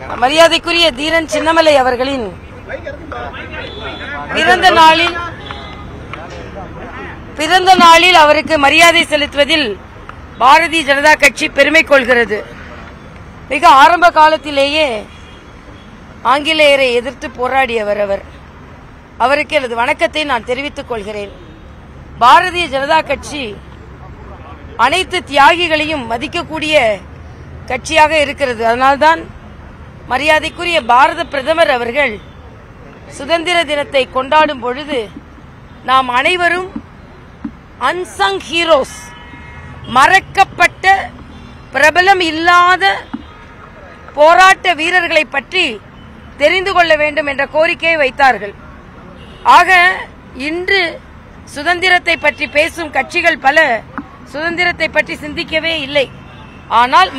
மரியாதைக்குரிய தீரன் சின்னமலை அவர்களின் பிறந்த நாளில் அவருக்கு மரியாதை செலுத்துவதில் பாரதிய ஜனதா கட்சி பெருமை கொள்கிறது. மிக ஆரம்ப காலத்திலேயே ஆங்கிலேயரை எதிர்த்து போராடியவர் அவர். அவருக்கு எனது வணக்கத்தை நான் தெரிவித்துக் கொள்கிறேன். பாரதிய ஜனதா கட்சி அனைத்து தியாகிகளையும் மதிக்கக்கூடிய கட்சியாக இருக்கிறது. அதனால்தான் மரியாதைக்குரிய பாரத பிரதமர் அவர்கள் சுதந்திர தினத்தை கொண்டாடும் பொழுது நாம் அனைவரும் அன்சங் ஹீரோஸ், மறக்கப்பட்ட பிரபலம் இல்லாத போராட்ட வீரர்களை பற்றி தெரிந்து கொள்ள வேண்டும் என்ற கோரிக்கையை வைத்தார்கள். ஆக இன்று சுதந்திரத்தை பற்றி பேசும் கட்சிகள் பல சுதந்திரத்தை பற்றி சிந்திக்கவே இல்லை. ஆனால்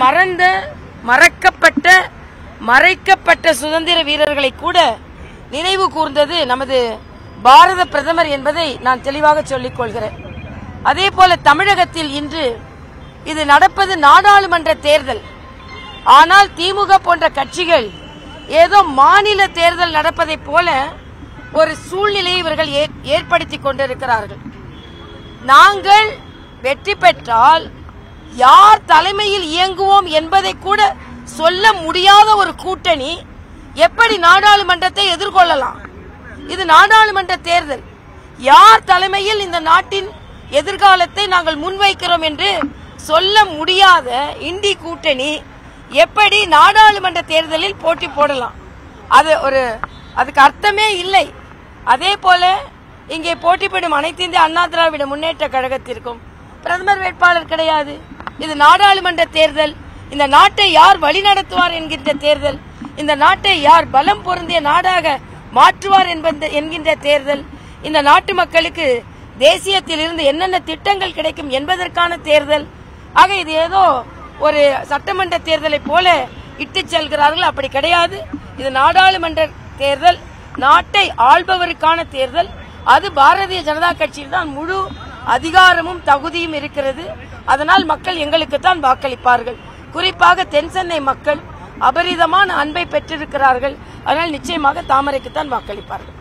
மறைக்கப்பட்ட சுதந்திர வீரர்களை கூட நினைவு கூர்ந்தது நமது பாரத பிரதமர் என்பதை நான் தெளிவாக சொல்லிக் கொள்கிறேன். அதே போல தமிழகத்தில் இன்று இது நடப்பது நாடாளுமன்ற தேர்தல். ஆனால் திமுக போன்ற கட்சிகள் ஏதோ மாநில தேர்தல் நடப்பதை போல ஒரு சூழ்நிலையை இவர்கள் ஏற்படுத்திக் கொண்டிருக்கிறார்கள். நாங்கள் வெற்றி பெற்றால் யார் தலைமையில் இயங்குவோம் என்பதை கூட சொல்ல முடியாத ஒரு கூட்டணி எப்படி நாடாளுமன்றத்தை எதிர்கொள்ளலாம்? இது நாடாளுமன்ற தேர்தல். யார் தலைமையில் இந்த நாட்டின் எதிர்காலத்தை நாங்கள் முன்வைக்கிறோம் என்று சொல்ல முடியாத இண்டி கூட்டணி எப்படி நாடாளுமன்ற தேர்தலில் போட்டி போடலாம்? அதுக்கு அர்த்தமே இல்லை. அதே போல இங்கே போட்டியிடும் அனைத்து இந்திய அண்ணா திராவிட முன்னேற்ற கழகத்திற்கும் பிரதமர் வேட்பாளர் கிடையாது. இது நாடாளுமன்ற தேர்தல். இந்த நாட்டை யார் வழிநடத்துவார் என்கின்ற தேர்தல். இந்த நாட்டை யார் பலம் பொருந்திய நாடாக மாற்றுவார் என்கின்ற தேர்தல். இந்த நாட்டு மக்களுக்கு தேசியத்தில் இருந்து என்னென்ன திட்டங்கள் கிடைக்கும் என்பதற்கான தேர்தல். ஆக இது ஏதோ ஒரு சட்டமன்ற தேர்தலை போல இட்டு செல்கிறார்கள். அப்படி கிடையாது. இது நாடாளுமன்ற தேர்தல், நாட்டை ஆள்பவருக்கான தேர்தல். அது பாரதிய ஜனதா கட்சியில் தான் முழு அதிகாரமும் தகுதியும் இருக்கிறது. அதனால் மக்கள் எங்களுக்குத்தான் வாக்களிப்பார்கள். குறிப்பாக தென்சென்னை மக்கள் அபரிதமான அன்பை பெற்றிருக்கிறார்கள். அதனால் நிச்சயமாக தாமரைக்குத்தான் வாக்களிப்பார்கள்.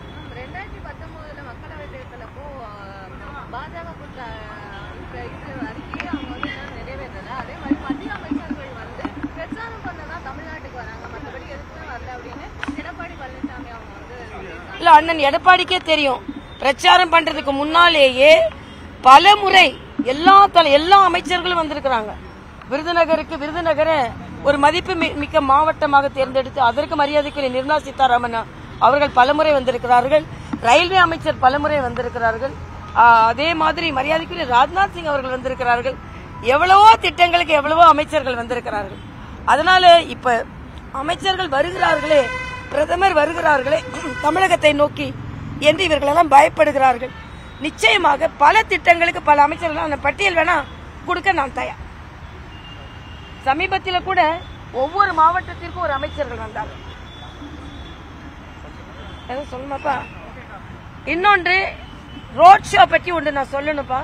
இல்ல, அண்ணன் எடப்பாடிக்கே தெரியும். பிரச்சாரம் பண்றதுக்கு முன்னாலேயே பல முறை எல்லா அமைச்சர்களும் வந்திருக்கிறாங்க. விருதுநகரை ஒரு மதிப்பு மிக்க மாவட்டமாக தேர்ந்தெடுத்து அதற்கு மரியாதைக்குரிய நிர்மலா சீதாராமன் அவர்கள் பலமுறை வந்திருக்கிறார்கள். ரயில்வே அமைச்சர் பலமுறை வந்திருக்கிறார்கள். அதே மாதிரி மரியாதைக்குரிய ராஜ்நாத் சிங் அவர்கள் வந்திருக்கிறார்கள். எவ்வளவோ திட்டங்களுக்கு எவ்வளவோ அமைச்சர்கள் வந்திருக்கிறார்கள். அதனால இப்ப அமைச்சர்கள் வருகிறார்களே, பிரதமர் வருகிறார்களே தமிழகத்தை நோக்கி என்று இவர்களெல்லாம் பயப்படுகிறார்கள். நிச்சயமாக பல திட்டங்களுக்கு பல அமைச்சர்கள் அந்த பட்டியல் வேணா கொடுக்க நான் தயார். சமீபத்தில் கூட ஒவ்வொரு மாவட்டத்திற்கும் ஒரு அமைச்சர்கள் வந்தார்கள். சொல்லுமாப்பா. இன்னொன்று ரோட் ஷோ பற்றி ஒன்று நான் சொல்லணும்ப்பா.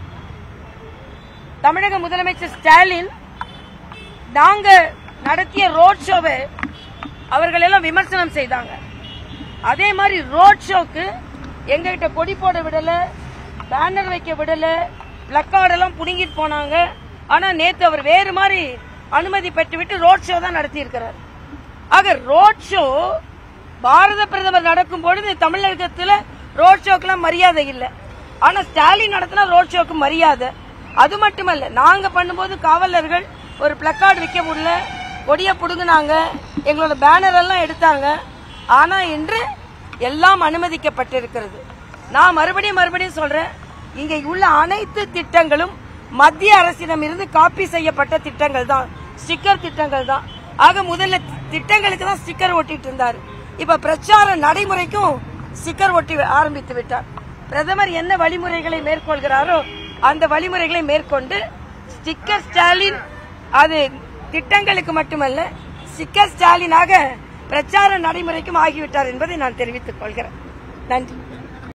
தமிழக முதலமைச்சர் ஸ்டாலின் நாங்க நடத்திய ரோட் ஷோவை அவர்கள் எல்லாம் விமர்சனம் செய்தாங்க. அதே மாதிரி ரோட் ஷோக்கு எங்ககிட்ட கொடி போட விடல, பேனர் வைக்க விடல, பிளக்கார்ட் எல்லாம் புடுங்கிட்டு போனாங்க. ஆனா நேத்து அவர் வேறு மாதிரி அனுமதி பெற்றுவிட்டு ரோட் ஷோ தான் நடத்தி இருக்கிறார். ஆக ரோட் ஷோ பாரத பிரதமர் நடக்கும் பொழுது தமிழகத்தில் ரோட் ஷோக்கெல்லாம் மரியாதை இல்லை. ஆனா ஸ்டாலின் நடத்தினா ரோட் ஷோக்கு மரியாதை. அது மட்டுமல்ல, நாங்க பண்ணும்போது காவலர்கள் ஒரு பிளக்கார்டு வைக்க முடியல, கொடியை புடுங்கினாங்க, எங்களோட பேனர் எல்லாம் எடுத்தாங்க. ஆனா இன்று எல்லாம் அனுமதிக்கப்பட்டிருக்கிறது. நான் மறுபடியும் சொல்றேன், இங்கே உள்ள அனைத்து திட்டங்களும் மத்திய அரசிடம் இருந்து காப்பி செய்யப்பட்ட திட்டங்கள் தான், ஸ்டிக்கர் திட்டங்கள் தான். ஆக முதல்ல திட்டங்களுக்கு தான் ஸ்டிக்கர் ஒட்டிட்டு இருந்தார். இப்ப பிரச்சார நடைமுறைக்கும் ஸ்டிக்கர் ஒட்டி ஆரம்பித்து விட்டார். பிரதமர் என்ன வழிமுறைகளை மேற்கொள்கிறாரோ அந்த வழிமுறைகளை மேற்கொண்டு ஸ்டிக்கர் ஸ்டாலின் அது திட்டங்களுக்கு மட்டுமல்ல, ஸ்டிக்கர் ஸ்டாலினாக பிரச்சார நடைமுறைக்கும் ஆகிவிட்டார் என்பதை நான் தெரிவித்துக் கொள்கிறேன். நன்றி.